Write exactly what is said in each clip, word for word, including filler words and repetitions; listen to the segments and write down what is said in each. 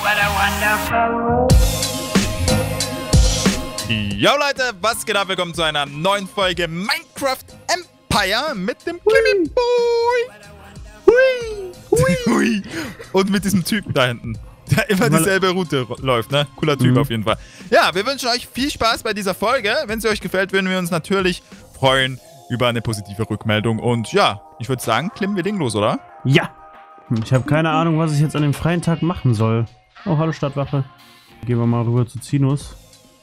What a wonderful world. Yo Leute, was geht ab? Willkommen zu einer neuen Folge Minecraft Empire mit dem Clemmy Boy. Hui. Hui. Hui. Und mit diesem Typen da hinten, der immer dieselbe Route läuft, ne? Cooler Typ mhm. auf jeden Fall. Ja, wir wünschen euch viel Spaß bei dieser Folge. Wenn sie euch gefällt, würden wir uns natürlich freuen über eine positive Rückmeldung. Und ja, ich würde sagen, klimmen wir Ding los, oder? Ja. Ich habe keine Ahnung, was ich jetzt an dem freien Tag machen soll. Oh, hallo Stadtwache. Gehen wir mal rüber zu Zinus.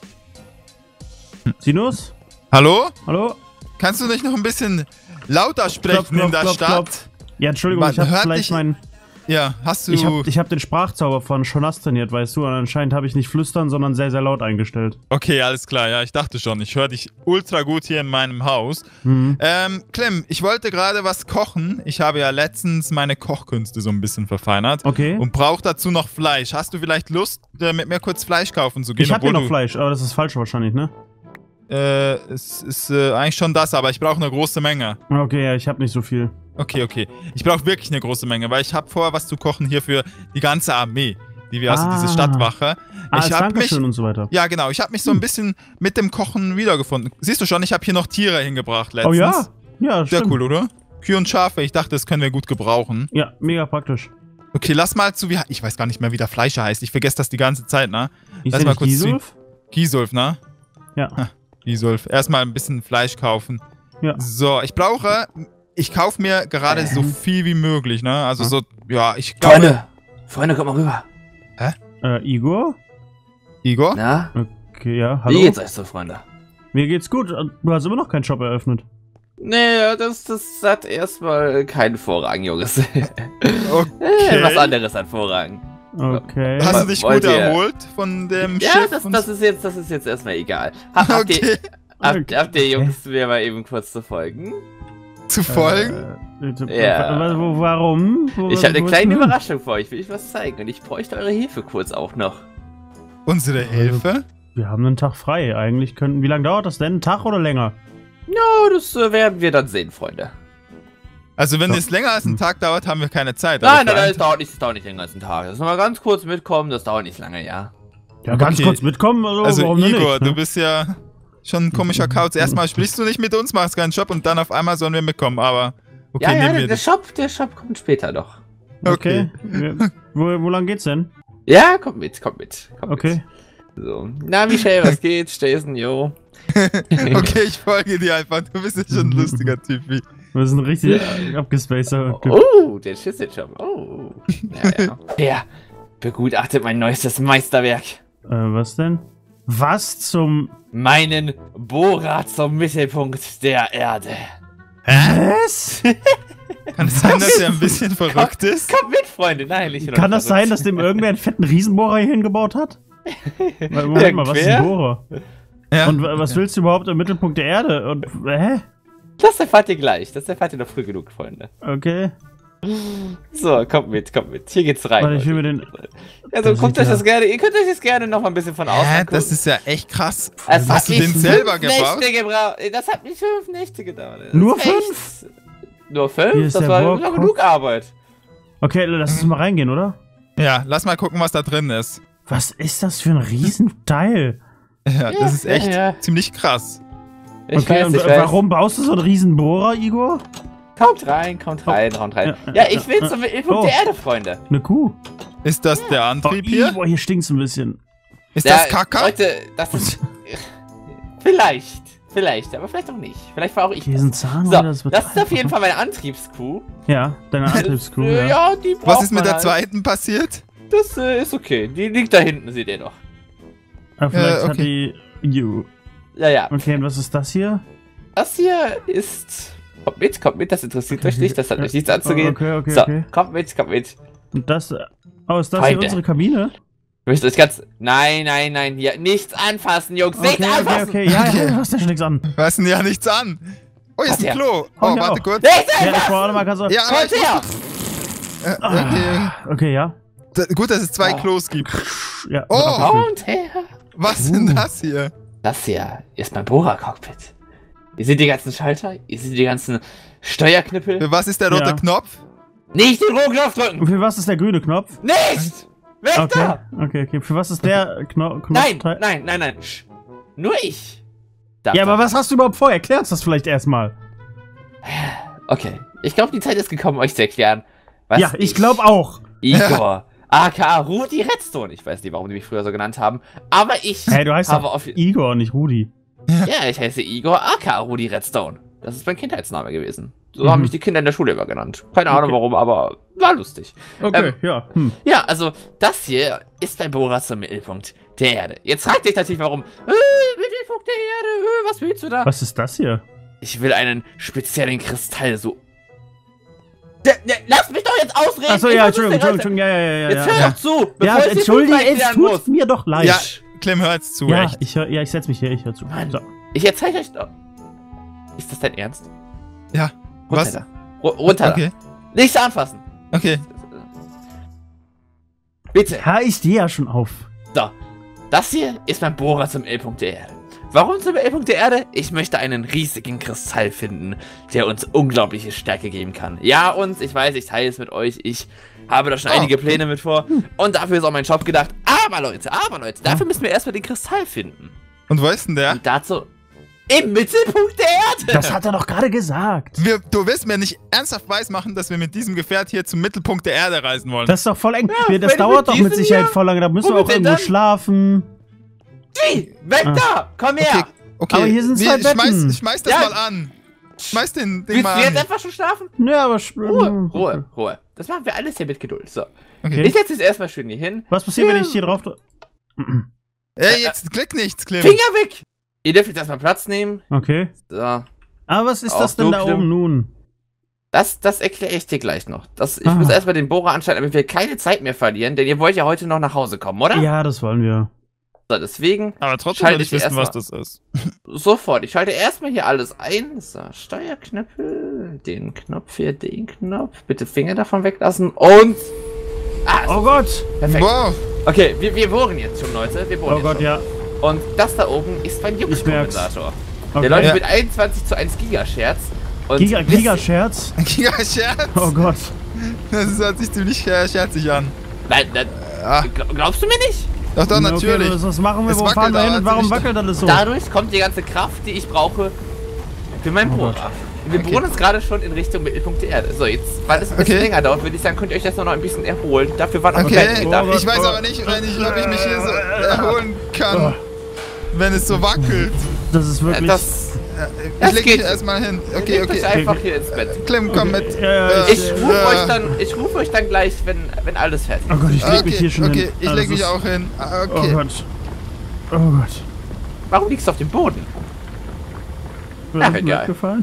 Zinus? Hallo? Hallo? Kannst du nicht noch ein bisschen lauter sprechen klopf, klopf, in der klopf, Stadt? Klopf. Ja, Entschuldigung, Man ich habe vielleicht dich, meinen... Ja, hast du... Ich habe ich hab den Sprachzauber von Jonas trainiert, weißt du, und anscheinend habe ich nicht flüstern, sondern sehr, sehr laut eingestellt. Okay, alles klar, ja, ich dachte schon. Ich höre dich ultra gut hier in meinem Haus. Mhm. Ähm, Clem, ich wollte gerade was kochen. Ich habe ja letztens meine Kochkünste so ein bisschen verfeinert. Okay. Und brauche dazu noch Fleisch. Hast du vielleicht Lust, äh, mit mir kurz Fleisch kaufen zu gehen? Ich habe hier noch Fleisch, aber das ist falsch wahrscheinlich, ne? Äh, es ist äh, eigentlich schon das, aber ich brauche eine große Menge. Okay, ja, ich habe nicht so viel. Okay, okay. Ich brauche wirklich eine große Menge, weil ich habe vor, was zu kochen hier für die ganze Armee, die wir, also ah. diese Stadtwache. Ah, ich habe mich und so weiter. Ja, genau. Ich habe mich so ein bisschen mit dem Kochen wiedergefunden. Siehst du schon, ich habe hier noch Tiere hingebracht letztens. Oh ja? Ja, sehr stimmt. cool, oder? Kühe und Schafe. Ich dachte, das können wir gut gebrauchen. Ja, mega praktisch. Okay, lass mal zu, wie, ich weiß gar nicht mehr, wie der Fleischer heißt. Ich vergesse das die ganze Zeit, ne? Ich lass mal kurz Gisulf? zu. Gisulf, ne? Ja. Ha, Gisulf. Erstmal ein bisschen Fleisch kaufen. Ja. So, ich brauche, ich kaufe mir gerade äh. so viel wie möglich, ne? Also so, ja, ich glaube... Freunde, Freunde, kommt mal rüber. Hä? Äh, Igor? Igor? Na? Okay, ja, hallo? Wie geht's euch so, Freunde? Mir geht's gut. Du hast immer noch keinen Shop eröffnet. Nee, das, das hat erstmal keinen Vorrang, Jungs. Okay. Was anderes hat Vorrang. Okay. Hast du dich Wollt gut ihr- erholt von dem Ja, Schiff? das, und das, so? ist jetzt, das ist jetzt erstmal egal. Ha, habt, Okay. ihr, habt, Okay. habt ihr Jungs mir mal eben kurz zu folgen? Zu folgen? Äh, Ja. wa- wa- Warum? Wo- Ich habe eine wo- kleine hm? Überraschung für euch. Will ich was zeigen? Und ich bräuchte eure Hilfe kurz auch noch. Unsere Hilfe? Wir haben einen Tag frei. Eigentlich könnten. Wie lange dauert das denn? Ein Tag oder länger? Ja, das äh, werden wir dann sehen, Freunde. Also wenn Ja. es länger als einen Tag dauert, haben wir keine Zeit. Nein, aber nein, für nein, einen das dauert nicht, das dauert nicht den ganzen Tag. Das ist mal ganz kurz mitkommen, das dauert nicht lange, ja. Ja, ganz Okay. kurz mitkommen. Also, Also warum denn Igor, nicht, ne? du bist ja schon ein komischer Kauz. Erstmal sprichst du nicht mit uns, machst keinen Job und dann auf einmal sollen wir mitkommen, aber okay, Ja, ja, nehmen der, wir der dich. Shop, der Shop kommt später noch. Okay. Ja. wo, wo lang geht's denn? Ja, kommt mit, kommt mit. Kommt Okay. Mit. So. Na, Michelle, was geht? Stason, jo. Okay, ich folge dir einfach. Du bist ja schon ein lustiger Typ. Wie. Wir sind richtig abgespacer. Oh, der Schlüsselshop. Oh. Ja, ja. Der begutachtet mein neuestes Meisterwerk. Äh, was denn? Was zum... Meinen Bohrer zum Mittelpunkt der Erde. Was? Kann es sein, dass er ein bisschen verrückt ist? Kommt mit, Freunde. Nein, nicht Kann das sein, dass dem irgendwer einen fetten Riesenbohrer hier hingebaut hat? Weil, Moment mal, was ist ein Bohrer? Ja. Und wa- was willst du überhaupt im Mittelpunkt der Erde? Und, hä? Das erfahrt ihr gleich. Das erfahrt ihr noch früh genug, Freunde. Okay. So, kommt mit, kommt mit. Hier geht's rein. Warte, ich will Leute. mir den... Also Das guckt sieht euch ja- das gerne, ihr könnt euch das gerne noch mal ein bisschen von außen Hä, angucken. das ist ja echt krass. Es Hast du hat den mich selber fünf gebaut? Nächte gebraucht. Das hat mich fünf Nächte gedauert. Das Nur ist echt- fünf? Nur Hier fünf? ist Das der war Bock- noch genug Arbeit. Okay, lass uns mal reingehen, oder? Ja, lass mal gucken, was da drin ist. Was ist das für ein Riesenteil? Ja, das ist echt ja, ja. ziemlich krass. Ich Okay, weiß, und ich wa- weiß. warum baust du so einen Riesenbohrer, Igor? Kommt rein, kommt rein, kommt rein. Ja, Ja, ja, ich will ja. zum Mittelpunkt Oh. der Erde, Freunde. Eine Kuh. Ist das der Oh, Antrieb hier? Igor, hier stinkt's ein bisschen. Ist Ja, das Kaka? Leute, das ist... vielleicht, vielleicht, aber vielleicht auch nicht. Vielleicht war auch ich Hier das. ist ein Zahn. So, oder das wird ist auf jeden einfach- Fall meine Antriebskuh. Ja, deine Antriebskuh, Äh, ja. ja, die braucht Was ist mit man der halt. zweiten passiert? Das äh, ist okay. Die liegt da hinten, seht ihr doch. Aber vielleicht Äh, hat okay. die... You. Ja, ja. Okay, und was ist das hier? Das hier ist... Kommt mit, kommt mit, das interessiert euch nicht, das hat euch nichts anzugehen. Okay, okay, so, okay. kommt mit, kommt mit. Und das... Oh, ist das hier Freunde. unsere Kabine? Ich möchte euch ganz... Nein, nein, nein, hier, nichts anfassen, Jungs, nichts Okay, okay, anfassen! okay. Ja, ja, du hast ja schon nichts an. Fassen ja nichts an. Oh, hier ist ein Ach ja. Klo. Oh, Oh, ja warte auch. kurz. Nichts Ja, ich anfassen! brauche mal ganz... Ja, aber Kommt ich her! Äh, okay. Okay, ja. Da, gut, dass es zwei Oh. Klos gibt. Ja, Oh. wird abgefüllt. Kommt her! Was ist denn das hier? Das hier ist mein Bohrer-Cockpit. Ihr seht die ganzen Schalter, ihr seht die ganzen Steuerknüppel. Für was ist der rote Ja. Knopf? Nicht den roten Knopf drücken! Und für was ist der grüne Knopf? Nicht! Weg Okay, da! okay, okay. Für was ist der Kno Nein, Knopfteil? nein, nein, nein. Sch. Nur ich. darf Ja, aber das. was hast du überhaupt vor? Erklär uns das vielleicht erstmal. Okay, ich glaube, die Zeit ist gekommen, euch zu erklären. Was Ja, ich glaube auch. Igor, aka Rudi Redstone. Ich weiß nicht, warum die mich früher so genannt haben. Aber ich Hey, du heißt habe doch auf... Igor, nicht Rudi. Ja, ich heiße Igor, aka Rudi Redstone. Das ist mein Kindheitsname gewesen. So Mhm. haben mich die Kinder in der Schule immer genannt. Keine Ahnung Okay. warum, aber war lustig. Okay, Ähm, ja. Hm. Ja, also das hier ist mein Bohrer zum Mittelpunkt der Erde. Jetzt fragt dich natürlich, warum. Äh, Mittelpunkt der Erde, äh, was willst du da? Was ist das hier? Ich will einen speziellen Kristall, so... Der, der, lass mich doch jetzt ausreden! Achso, Ich ja, versuch's Entschuldigung, dir Entschuldigung, ganz- ja, ja, ja, Jetzt ja. hör Ja, doch zu, ja ich die entschuldige, Fünfheit es lernen muss. tut mir doch leid. Ja, Clem, hör jetzt zu, Ja, echt. ich, hör, ja, ich setz mich hier, ich hör zu. Mann. So. Ich erzähl euch doch... Ist das dein Ernst? Ja, Runter was? da. Ru- Runter Okay, da. Nichts anfassen. okay. Bitte. Ja, ich stehe ja schon auf. So, das hier ist mein Bohrer zum L-Punkt der Erde. Warum zum L-Punkt der Erde? Ich möchte einen riesigen Kristall finden, der uns unglaubliche Stärke geben kann. Ja, und ich weiß, ich teile es mit euch. Ich habe da schon Oh. einige Pläne mit vor. Und dafür ist auch mein Job gedacht. Aber Leute, aber Leute, dafür müssen wir erstmal den Kristall finden. Und wo ist denn der? Und dazu im Mittelpunkt der Erde. Das hat er doch gerade gesagt. Wir, du willst mir nicht ernsthaft weismachen, dass wir mit diesem Gefährt hier zum Mittelpunkt der Erde reisen wollen. Das ist doch voll eng. Ja, wir, das wenn dauert mit doch mit diesem Sicherheit hier- voll lange. Da müssen wir Womit auch denn irgendwo dann? schlafen. Geh, weg Ah. da, komm her. okay, okay. Aber hier sind zwei Wir- schmeiß, Betten. schmeiß das Ja. mal an. Schmeiß den Ding Willst mal du jetzt an. einfach schon schlafen? Ja, aber... sch- Ruhe, Ruhe, Ruhe. Das machen wir alles hier mit Geduld. So. Okay. Ich setze jetzt erstmal schön hier hin. Was passiert, Ja. wenn ich hier drauf drücke? Ey, jetzt klick nichts, Clem. Finger weg! Ihr dürft jetzt erstmal Platz nehmen. Okay. So. Aber was ist Auch das denn so da schlimm. oben nun? Das, das erkläre ich dir gleich noch. Das, ich Ah. muss erstmal den Bohrer anschalten, damit wir keine Zeit mehr verlieren, denn ihr wollt ja heute noch nach Hause kommen, oder? Ja, das wollen wir. So, deswegen Aber trotzdem Schalte will ich ich wissen, was erstmal. das ist. sofort. Ich schalte erstmal hier alles ein. So, Steuerknöpfe, den Knopf hier, den Knopf. Bitte Finger davon weglassen und... Ah, Oh Gott! perfekt. Wow. Okay, wir, wir bohren jetzt schon, Leute. Wir bohren Oh jetzt Gott, schon. ja. Und das da oben ist mein merk's. Jux-Kompensator. Okay. Der läuft Ja. mit einundzwanzig zu eins Gigascherz. Und Giga, wisst- Gigascherz? Ein Giga-Scherz. Oh Gott. Das hört sich ziemlich äh, scherzig an. Nein, nein, Ah, gl- glaubst du mir nicht? doch, doch, Okay, natürlich. was, was machen wir? Es Wo wackelt fahren wir hin aber und warum ziemlich- wackelt alles so? Dadurch kommt die ganze Kraft, die ich brauche für meinen Oh Bohrer. Wir Okay. bohren uns gerade schon in Richtung Mittelpunkt der Erde. So, jetzt, weil es ein bisschen Okay. länger dauert, würde ich sagen, könnt ihr euch das noch ein bisschen erholen. Dafür waren auch noch Okay, keine Oh da. Gott. ich weiß aber nicht, wenn ich, ob ich mich hier so erholen kann, wenn es so wackelt. Das ist wirklich... Das, Ich Das leg geht. mich erstmal hin. Okay, Legt euch okay. einfach hier ins Bett. Clem, komm mit. Ja, ja, Äh, Ich rufe äh, euch dann, ich rufe euch dann gleich, wenn, wenn alles fertig Oh ist. Gott, ich leg Okay, mich hier schon okay, hin. ich Ah, leg das mich ist- auch hin. Ah, Oh Okay. Gott. Oh Gott. Warum liegst du auf dem Boden? Wird Ach, mir egal. abgefallen?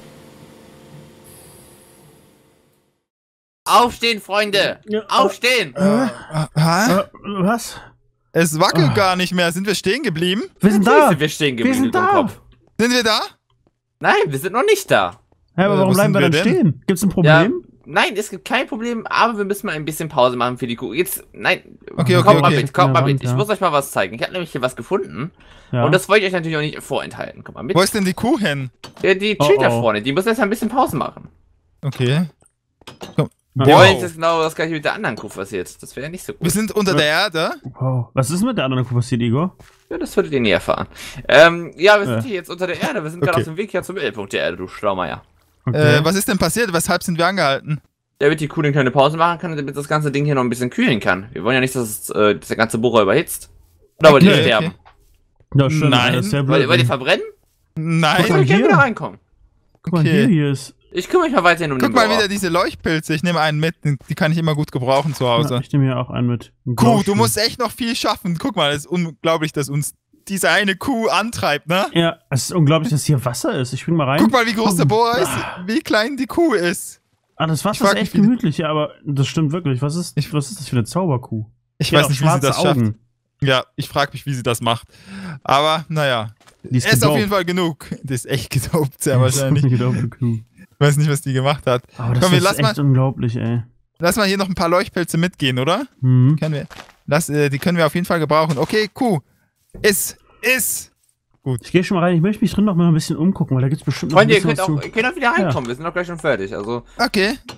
Aufstehen, Freunde! Ja. Aufstehen! Ah, ah, Äh, was? es wackelt Ah. gar nicht mehr. Sind wir stehen geblieben? Wir sind Natürlich da! sind wir stehen Wir geblieben, sind du da! Dummkopf. Sind wir da? Nein, wir sind noch nicht da. Hä, aber Äh, warum wo bleiben sind wir dann wir denn? stehen? Gibt's ein Ja, Problem? nein, es gibt kein Problem, aber wir müssen mal ein bisschen Pause machen für die Kuh. Jetzt, nein, Okay, okay, kommt mal okay. mit, kommt Ja, mal Wand, mit. Ich ja. muss euch mal was zeigen. Ich habe nämlich hier was gefunden Ja. und das wollte ich euch natürlich auch nicht vorenthalten. Kommt mal mit. Wo ist denn die Kuh hin? Ja, die Oh, chillt da oh. vorne, die muss jetzt ein bisschen Pause machen. Okay. Komm. Ja. Wir wollen Wow. jetzt genau das gleiche mit der anderen Kuh passiert. Das wäre ja nicht so Wir gut. sind unter der Erde. Wow. Was ist mit der anderen Kuh passiert, Igor? Ja, das würdet ihr nie erfahren. Ähm, ja, wir sind Ja. hier jetzt unter der Erde. Wir sind gerade Okay. auf dem Weg hier zum Mittelpunkt der Erde, du Schlaumeier. Okay. Äh, was ist denn passiert? Weshalb sind wir angehalten? Damit die Kuh eine kleine Pause machen kann, damit das ganze Ding hier noch ein bisschen kühlen kann. Wir wollen ja nicht, dass, es, äh, dass der ganze Bohrer überhitzt. Oder wollt ihr Okay, sterben? okay. Ja, stimmt, Nein. das ist ja Wollt, blöd. ihr- wollt ihr verbrennen? Ich Nein. würde gerne hier. wieder reinkommen. Guck mal, Okay. hier, hier ist... Ich kümmere mich mal weiterhin um Guck den mal Bohrer. wieder diese Leuchtpilze. Ich nehme einen mit. Die kann ich immer gut gebrauchen zu Ja, Hause. ich nehme hier auch einen mit. Kuh, du musst echt noch viel schaffen. Guck mal, es ist unglaublich, dass uns diese eine Kuh antreibt, ne? Ja, es ist unglaublich, dass hier Wasser ist. Ich spring mal rein. Guck mal, wie groß der Bohrer ist, wie klein die Kuh ist. Ah, das Ich Wasser frag ist echt mich, wie- gemütlich, ja, aber das stimmt wirklich. Was ist, Ich- was ist das für eine Zauberkuh? Ich Die hat weiß auch nicht, wie sie schwarze das schafft. Augen. Ja, ich frage mich, wie sie das macht. Aber, naja. Die ist Er ist auf gedopt. jeden Fall genug. Die ist echt gedopt, sehr wahrscheinlich. Ich Gedopt, Kuh. weiß nicht, was die gemacht hat. Aber das Komm, wir ist lass echt mal- unglaublich, ey. Lass mal hier noch ein paar Leuchtpilze mitgehen, oder? Mhm. Können wir. Lass, äh, die können wir auf jeden Fall gebrauchen. Okay, Kuh. Iss. Iss. Ich gehe schon mal rein. Ich möchte mich drin noch mal ein bisschen umgucken, weil da gibt's bestimmt noch Freunde, ein ihr bisschen könnt was auch, zu... ihr könnt auch wieder reinkommen. Wir sind doch gleich schon fertig. Also, Okay.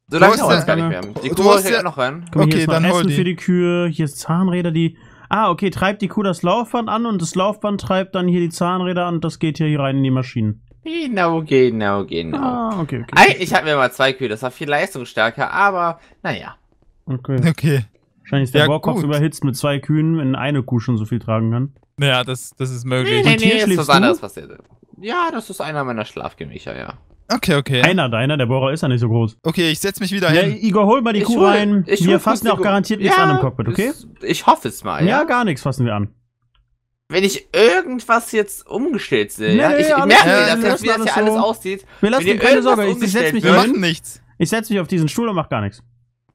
So lange ist dauert es der- gar nicht mehr. Die Du Kuh hast hört ja- noch rein. Guck mal, Okay, hier ist noch dann hol Essen die. für die Kühe, hier ist Zahnräder, die... Ah, okay, treibt die Kuh das Laufband an und das Laufband treibt dann hier die Zahnräder und das geht hier rein in die Maschinen. Genau, genau, genau. Ah, okay, okay. Eigentlich hatten wir mal zwei Kühe, das war viel leistungsstärker, aber naja. Okay. Okay. Wahrscheinlich ist der Ja, Bohrkopf gut. überhitzt mit zwei Kühen, wenn eine Kuh schon so viel tragen kann. Ja, das, das ist möglich. Und hier ist schläfst was du? anderes passiert. Ja, das ist einer meiner Schlafgemächer, ja. Okay, okay. Einer deiner, der Bohrer ist ja nicht so groß. Okay, ich setz mich wieder Ja, hin. Igor, hol mal die Ich Kuh hol- rein. ich Wir hol fassen kurz auch die Kuh. garantiert nichts Ja, an im Cockpit, okay? das- Ich hoffe es mal, Ja, ja. gar nichts fassen wir an. Wenn ich irgendwas jetzt umgestellt sehe, Nee, ja, nee, ich, ich alles- merke ja, mir, wir dass das, lassen wie das alles hier alles so. aussieht. Wir lassen Wenn dir hier keine irgendwas Sorge, ich, ich setz umgestellt mich Wir hier wird- hin. machen nichts. Ich setz mich auf diesen Stuhl und mach gar nichts.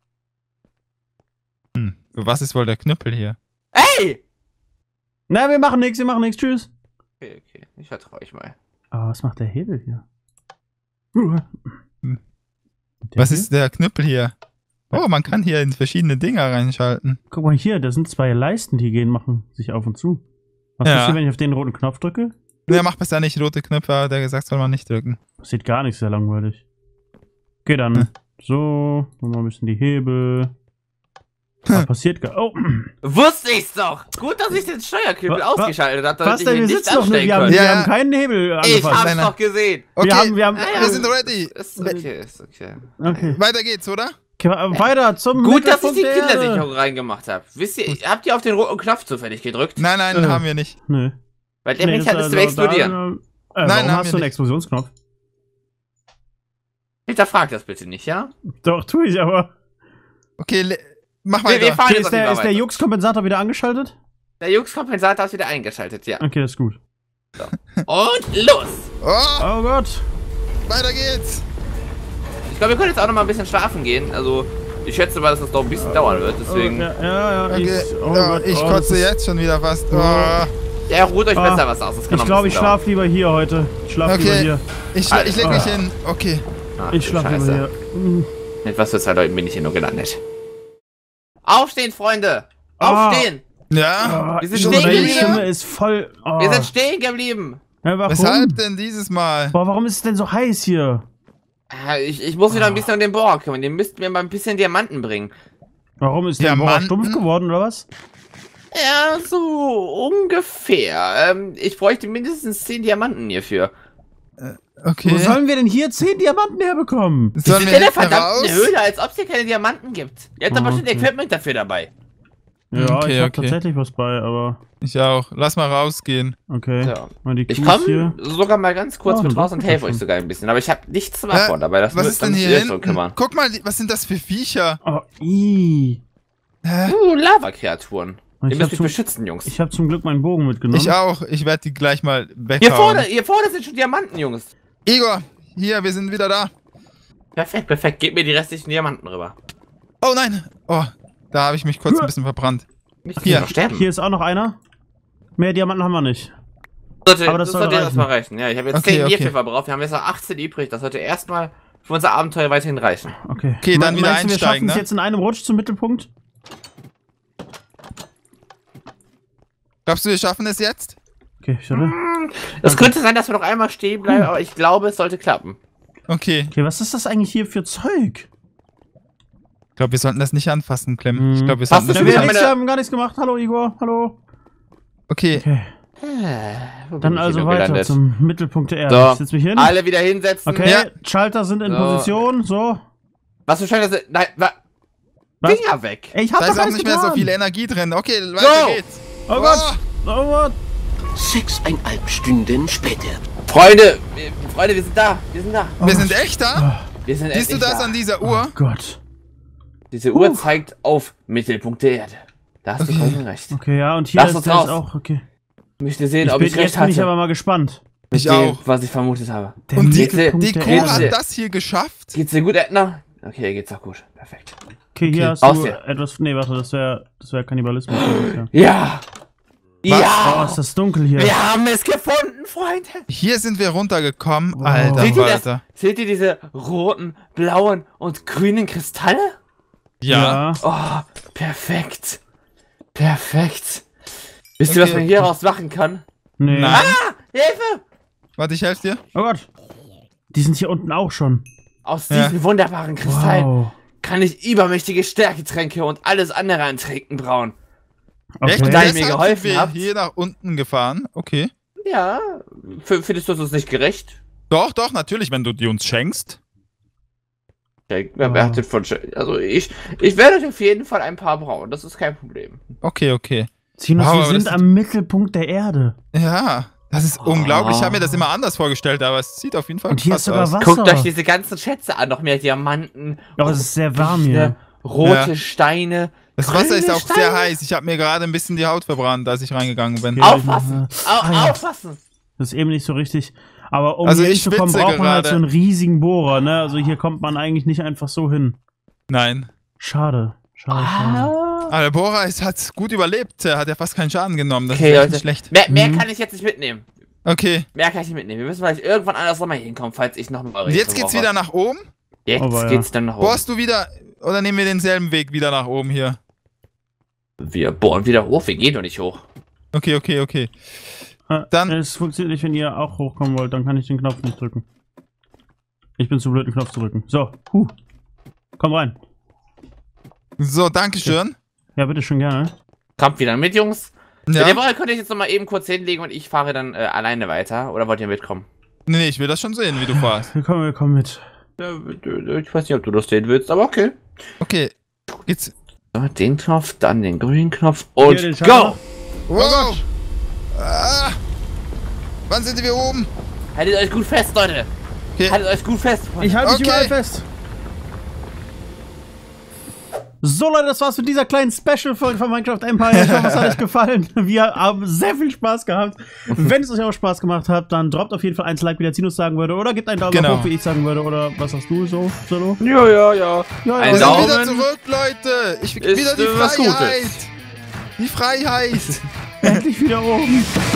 Hm. Was ist wohl der Knüppel hier? Ey! Na, wir machen nichts, wir machen nichts. Tschüss. Okay, okay, ich vertraue euch mal. Aber was macht der Hebel hier? Uh. Hm. Der Was hier? ist der Knüppel hier? Oh, man kann hier in verschiedene Dinger reinschalten. Guck mal hier, da sind zwei Leisten, die gehen, machen sich auf und zu. Was Ja. passiert, wenn ich auf den roten Knopf drücke? Der macht besser nicht rote Knöpfe, hat er gesagt, soll man nicht drücken. Passiert gar nichts, sehr langweilig. Okay, dann Hm. so, nochmal ein bisschen die Hebel. Da passiert gar... Oh, Wusste ich's doch! Gut, dass ich den Steuerkübel Wa- wa- ausgeschaltet habe, was damit ich denn? ihn Wir nicht sitzen doch nur, anstellen wir haben, konnte. wir Ja, haben ja. keinen Hebel Ich angefasst. hab's Nein, nein. doch gesehen! Okay, Wir haben, wir haben... Ja, wir sind ready. Ist okay, ist okay. Okay. Weiter geht's, oder? Okay, wa- weiter zum Gut, dass ich Mittelpunkt die der Erde. Kindersicherung reingemacht habe. Wisst ihr, habt ihr auf den roten Knopf zufällig gedrückt? Nein, nein, Äh. haben wir nicht. Nö. Weil der Nee, bringt das halt ist zum also Explodieren. Da, äh, Nein, warum haben hast wir du einen nicht. Explosionsknopf? Hinterfragt das bitte nicht, ja? Doch, tue ich, aber... Okay, le- mach Wir, wir weiter. fahren Okay, jetzt ist auf jeden der, Fall ist der weiter. Jux-Kompensator wieder angeschaltet? Der Jux-Kompensator ist wieder eingeschaltet, ja. Okay, das ist gut. Und los! Oh, Oh Gott. weiter geht's. Ich glaube, wir können jetzt auch noch mal ein bisschen schlafen gehen. Also, ich schätze mal, dass das noch ein bisschen dauern wird. Deswegen, Oh, ja, ja, ja. Okay. Ich, oh ja, Gott, ich oh, kotze das ist- jetzt schon wieder fast. Oh. ja, ruht euch Ah, besser was aus. Das kann Ich noch ein glaube, ich bisschen schlafe lieber hier heute. Ich schlafe Okay. lieber hier. Ich, schla- ich leg mich Ah. hin. Okay. dauern. Ach, Ich du schlafe lieber Scheiße. hier. Hm. Mit was für zwei Leuten bin ich hier nur gelandet? Aufstehen, Freunde! Ah. Aufstehen! Ja. Oh, Wir sind Junge, stehen deine geblieben. Stimme ist voll... Oh. Wir sind stehen geblieben! Ja, warum? Weshalb denn dieses Mal? Boah, warum ist es denn so heiß hier? Ah, Ich, ich muss wieder ein bisschen um den Bohrer kümmern. Den müsst mir mal ein bisschen Diamanten bringen. Warum ist der Bohrer Diamanten? stumpf geworden, oder was? Ja, so ungefähr. Ähm, ich bräuchte mindestens zehn Diamanten hierfür. Okay. Wo sollen wir denn hier zehn Diamanten herbekommen? Wir Sollen sind wir in der hinten verdammten raus? Höhle, als ob es hier keine Diamanten gibt. Ihr habt Oh, aber bestimmt okay. Equipment dafür dabei. Ja, Okay, ich hab okay. tatsächlich was bei, aber... Ich auch. Lass mal rausgehen. Okay. Ja. Mal die Ich Kuh komme hier. sogar mal ganz kurz Oh, mit das raus und ist helfe schon. euch sogar ein bisschen. Aber ich habe nichts zum Abbauen Hä? dabei. Das Was mü- ist da denn müsst hier ihr euch drum hinten? kümmern. Guck mal, was sind das für Viecher? Oh, ii. Hä? Uh, Lava-Kreaturen. Ihr Ich hab, müsst mich zum, beschützen, Jungs. ich hab zum Glück meinen Bogen mitgenommen. Ich auch. Ich werde die gleich mal weghauen. Hier vorne, hier vorne sind schon Diamanten, Jungs. Igor, hier, wir sind wieder da. Perfekt, perfekt. Gebt mir die restlichen Diamanten rüber. Oh nein. Oh, da habe ich mich kurz ein bisschen verbrannt. Nicht, dass Hier. wir noch sterben. Hier ist auch noch einer. Mehr Diamanten haben wir nicht. sollte, aber das das soll sollte reichen. erstmal reichen. Ja, ich habe jetzt Okay, zehn okay. Bierpfeffer verbraucht. Wir haben jetzt noch achtzehn übrig. Das sollte erstmal für unser Abenteuer weiterhin reichen. Okay. Okay, dann Me- wieder meinst du, wir einsteigen, schaffen es ne? jetzt in einem Rutsch zum Mittelpunkt? Glaubst du, wir schaffen es jetzt? Okay, ich warte. Es könnte sein, dass wir noch einmal stehen bleiben, aber ich glaube, es sollte klappen. Okay. Okay, was ist das eigentlich hier für Zeug? Ich glaube, wir sollten das nicht anfassen, Clem. Hm. Ich glaube, wir Passt sollten das das Ja, wieder wir, nicht mit nix, der- wir haben gar nichts gemacht. Hallo Igor, hallo. Okay. Okay, Wo bin dann ich hier also nur weiter gelandet? zum Mittelpunkt der Erde. So. Ich setz mich hin. Alle wieder hinsetzen. Okay, Ja. Schalter sind in So. Position. So. Was für Scheine sind. Nein, wa Was? Finger weg. Ey, ich hab Da doch ist auch alles nicht mehr so getan. viel Energie drin. Okay, weiter Go! geht's. Oh Gott. Oh Gott. Sechseinhalb Stunden später. Freunde, wir, Freunde, wir sind da. Wir sind da. Wir sind echt da? Wir sind Siehst du endlich das da. an dieser Oh Uhr? Gott. Diese Uhr zeigt auf Mittelpunkt der Erde. Da hast du vollkommen recht. Okay, ja, und hier Lass ist uns das raus. auch, okay. Ich möchte sehen, Ich ob bin, ich recht jetzt bin ich hatte. aber mal gespannt. Mit Ich dem, auch. was ich vermutet habe. Der Und die, Mittelpunkt die der Kuh Erde. hat Erde. das hier geschafft? Geht's dir gut, Edna? Okay, geht's auch gut. Perfekt. Okay, hier Okay. hast Aus du hier. etwas... Nee, warte, das wäre das wär Kannibalismus. Ja. Ja! Was? Oh, Ja! ist das dunkel hier. Wir haben es gefunden, Freunde! Hier sind wir runtergekommen. Wow. Alter, Seht ihr, das, Walter. seht ihr diese roten, blauen und grünen Kristalle? Ja. Oh, perfekt. Perfekt. Wisst ihr, was Okay. man hier raus machen kann? Nee. Nein. Ah! Hilfe! Warte, ich helfe dir. Oh Gott. Die sind hier unten auch schon. Aus Ja. diesem wunderbaren Kristall Wow. kann ich übermächtige Stärketränke und alles andere an Trinken brauen. Echt? Okay. Da ihr mir Deshalb geholfen sind wir habt. hier nach unten gefahren. Okay. Ja, f- findest du das nicht gerecht? Doch, doch, natürlich, wenn du die uns schenkst. Ja, wer hat den von Sch- Also ich, ich werde euch auf jeden Fall ein paar brauen, das ist kein Problem. Okay, okay. Sinus, Wow, wir aber sind das- am Mittelpunkt der Erde. Ja, das ist Oh. unglaublich. Ich habe mir das immer anders vorgestellt, aber es sieht auf jeden Fall Und hier ist krass sogar aus. Wasser. Guckt euch diese ganzen Schätze an, noch mehr Diamanten. Aber es ist sehr warm hier. ne, Rote Ja. Steine. Das Wasser ist grüne auch Steine. sehr heiß. Ich habe mir gerade ein bisschen die Haut verbrannt, als ich reingegangen bin. Ja. Aufpassen! Au Ah, ja. Aufpassen! Das ist eben nicht so richtig. Aber um Also hier ich hinzukommen, schwitze braucht man halt gerade. so einen riesigen Bohrer, ne? Also hier kommt man eigentlich nicht einfach so hin. Nein. Schade. Schade, schade. Ah. Aber der Bohrer ist, hat gut überlebt. Er hat ja fast keinen Schaden genommen. Das Okay, ist echt Leute. nicht schlecht. Mehr, mehr Mhm. kann ich jetzt nicht mitnehmen. Okay. Mehr kann ich nicht mitnehmen. Wir müssen vielleicht irgendwann anders nochmal hinkommen, falls ich noch mal Und jetzt geht's wieder nach oben. Jetzt Aber ja. geht's dann nach oben. Bohrst du wieder, oder nehmen wir denselben Weg wieder nach oben hier? Wir bohren wieder hoch, wir gehen doch nicht hoch. Okay, okay, okay. Ah, Dann- Es funktioniert nicht, wenn ihr auch hochkommen wollt, dann kann ich den Knopf nicht drücken. Ich bin zu blöd, den Knopf zu drücken. So, huh. Komm rein. So, dankeschön. Ja, bitte schon gerne. Kommt wieder mit, Jungs. Wenn ihr Ja. wollt, könnt ihr jetzt noch mal eben kurz hinlegen und ich fahre dann äh, alleine weiter. Oder wollt ihr mitkommen? Nee, nee, ich will das schon sehen, wie du fährst. Wir kommen, wir kommen mit. Ja, ich weiß nicht, ob du das sehen willst, aber okay. Okay. Geht's. So, den Knopf, dann den grünen Knopf und Hier, den go! Schalter. Wow. Ah. Wann sind wir oben? Haltet euch gut fest, Leute. Okay. Haltet euch gut fest. Ich halte mich Okay. überall fest. So Leute, das war's mit dieser kleinen Special-Folge von Minecraft Empire. Ich hoffe, es hat euch gefallen. Wir haben sehr viel Spaß gehabt. Wenn es euch auch Spaß gemacht hat, dann droppt auf jeden Fall eins Like, wie der Zinus sagen würde. Oder gebt einen Daumen Genau. hoch, wie ich sagen würde. Oder was sagst du so, Solo? Ja, ja, ja. Ja, Ein Wir sind Daumen. wieder zurück, Leute. Ich Ist, wieder die äh, was Freiheit. Gutes. Die Freiheit. Endlich wieder oben.